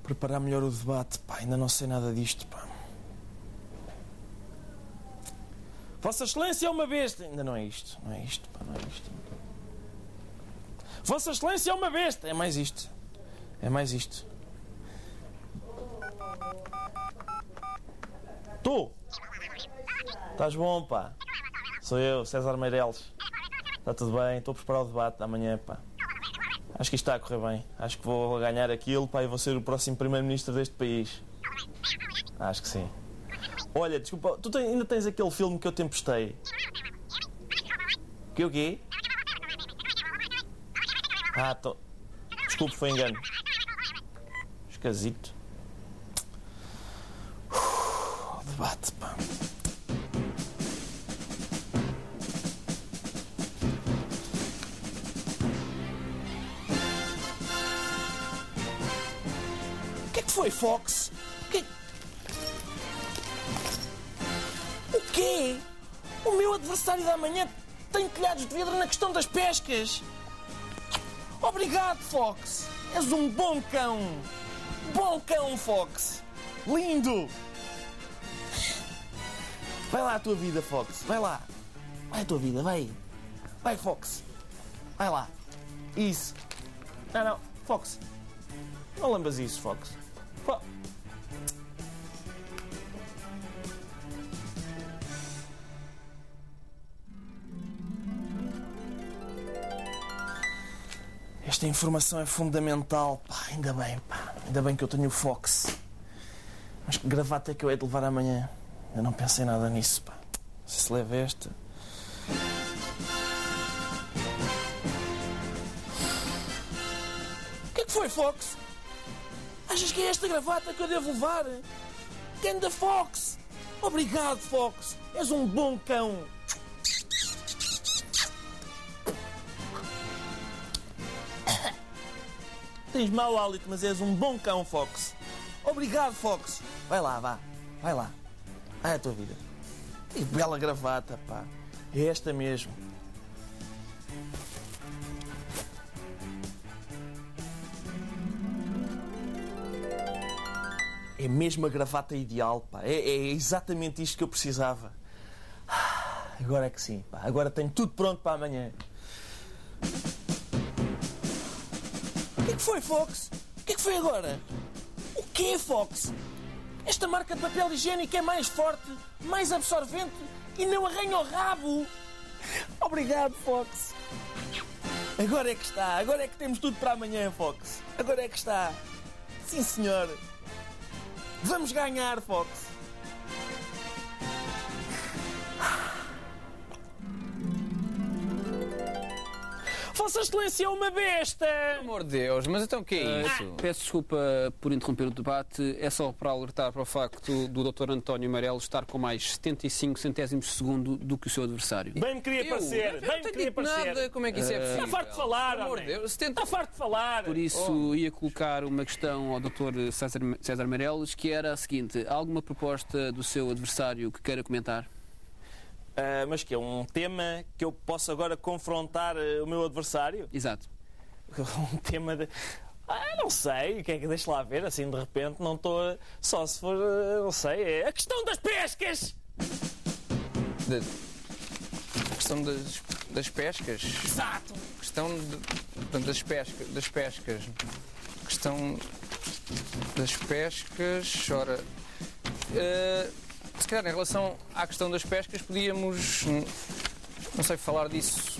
preparar melhor o debate. Pá, ainda não sei nada disto, pá. Vossa Excelência é uma besta. Ainda não é isto. Não é isto, pá, não é isto. Vossa Excelência é uma besta. É mais isto. É mais isto. Tu! Estás bom, pá. Sou eu, César Meireles. Está tudo bem? Estou a preparar o debate da amanhã, pá. Acho que isto está a correr bem. Acho que vou ganhar aquilo, pá, e vou ser o próximo primeiro-ministro deste país. Acho que sim. Olha, desculpa, tu ainda tens aquele filme que eu te emprestei? Que o quê? Desculpe, foi engano. Esquisito. Debate, pá. O que é que foi, Fox? O quê? O meu adversário da manhã tem telhados de vidro na questão das pescas. Obrigado, Fox. És um bom cão. Bom cão, Fox. Lindo. Vai lá a tua vida, Fox. Vai lá. Vai a tua vida, vai. Vai, Fox. Vai lá. Isso. Não. Fox. Não lembras isso, Fox. Esta informação é fundamental, pá. Ainda bem, pá. Ainda bem que eu tenho o Fox. Mas que gravata é que eu hei de levar amanhã? Eu não pensei nada nisso, pá. Não sei se leva esta. O que é que foi, Fox? Achas que é esta gravata que eu devo levar? Ganda Fox! Obrigado, Fox! És um bom cão! Tens mau hálito, mas és um bom cão, Fox. Obrigado, Fox. Vai lá, vá. Vai lá. Vai a tua vida. Que bela gravata, pá. É esta mesmo. É mesmo a gravata ideal, pá. É exatamente isto que eu precisava. Agora é que sim, pá. Agora tenho tudo pronto para amanhã. O que é que foi, Fox? O que é que foi agora? O quê, Fox? Esta marca de papel higiênico é mais forte, mais absorvente e não arranha o rabo. Obrigado, Fox. Agora é que está. Agora é que temos tudo para amanhã, Fox. Agora é que está. Sim, senhor. Vamos ganhar, Fox. Vossa Excelência é uma besta! Pelo amor de Deus, mas então o que é isso? Peço desculpa por interromper o debate, é só para alertar para o facto do Dr. António Meireles estar com mais 75 centésimos de segundo do que o seu adversário. Bem me queria parecer, bem me queria parecer. Nada. Como é que isso é possível? Está farto de falar, Pelo amor de Deus, 70... Está farto de falar. Por isso ia colocar uma questão ao Dr. César Meireles, que era a seguinte: há alguma proposta do seu adversário que queira comentar? Mas que é um tema que eu posso agora confrontar o meu adversário? Exato. Um tema de... não sei, o que é que deixa lá ver, assim de repente não estou... Só se for, não sei, é a questão das pescas! A questão das pescas? Exato! A questão das pescas. A questão das pescas... Ora... se calhar em relação à questão das pescas podíamos, não sei, falar disso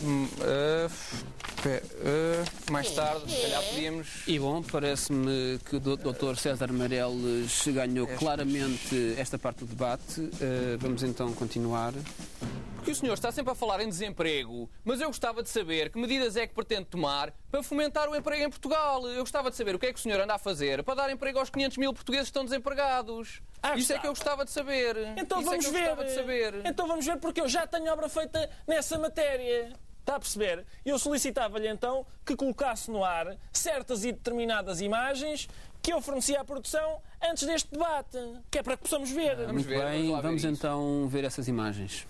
mais tarde, se calhar podíamos... E bom, parece-me que o Dr. César Meireles ganhou claramente esta parte do debate. Vamos então continuar. Porque o senhor está sempre a falar em desemprego, mas eu gostava de saber que medidas é que pretende tomar para fomentar o emprego em Portugal. Eu gostava de saber o que é que o senhor anda a fazer para dar emprego aos 500 mil portugueses que estão desempregados. Isso é que eu gostava de saber. Então Isso vamos é que eu ver. gostava de saber. Então vamos ver, porque eu já tenho obra feita nessa matéria. Está a perceber? Eu solicitava-lhe então que colocasse no ar certas e determinadas imagens que eu fornecia à produção antes deste debate, que é para que possamos ver. Muito bem, vamos ver então ver essas imagens.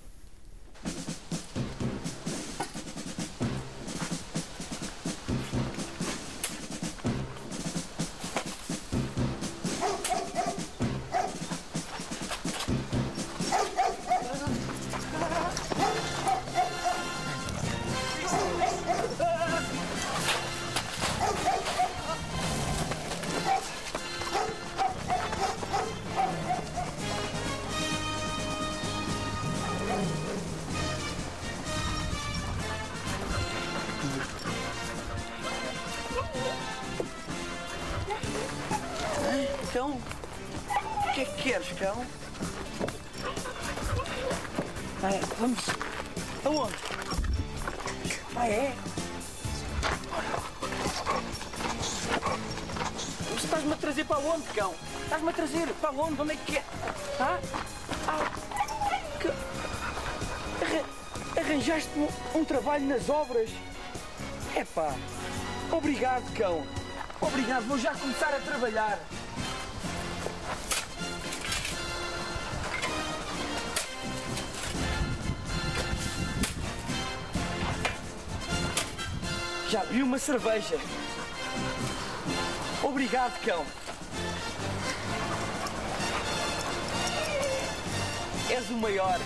cão? O que é que queres, cão? Vamos. Aonde? É? Estás-me a trazer para onde, cão? Estás-me a trazer para onde? Onde é que é? Arranjaste-me um trabalho nas obras? Epá, obrigado, cão. Obrigado, vou já começar a trabalhar. Já vi uma cerveja. Obrigado, cão. És o maior.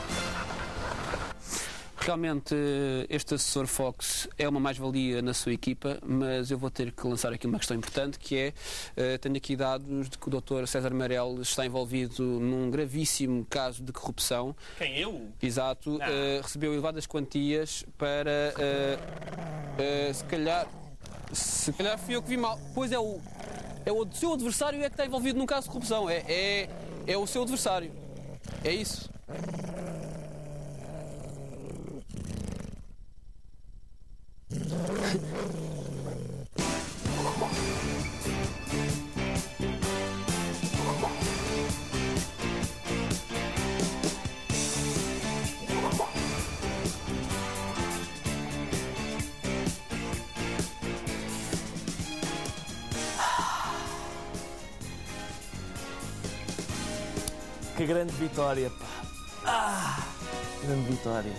Realmente, este assessor Fox é uma mais-valia na sua equipa, mas eu vou ter que lançar aqui uma questão importante, que é, tenho aqui dados de que o Dr. César Meirelles está envolvido num gravíssimo caso de corrupção. Quem, eu? Exato. Recebeu elevadas quantias para, se calhar fui eu que vi mal. Pois é o seu adversário é que está envolvido num caso de corrupção. É o seu adversário. É isso. Que grande vitória, pá. Grande vitória.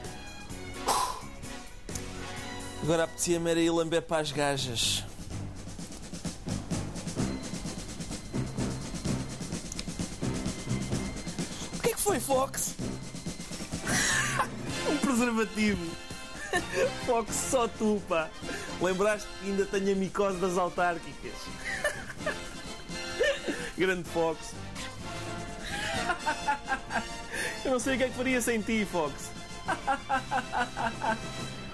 Agora apetecia-me era ir lamber para as gajas. O que é que foi, Fox? Um preservativo. Fox, só tu, pá. Lembraste que ainda tenho a micose das autárquicas. Grande Fox. Eu não sei o que é que faria sem ti, Fox.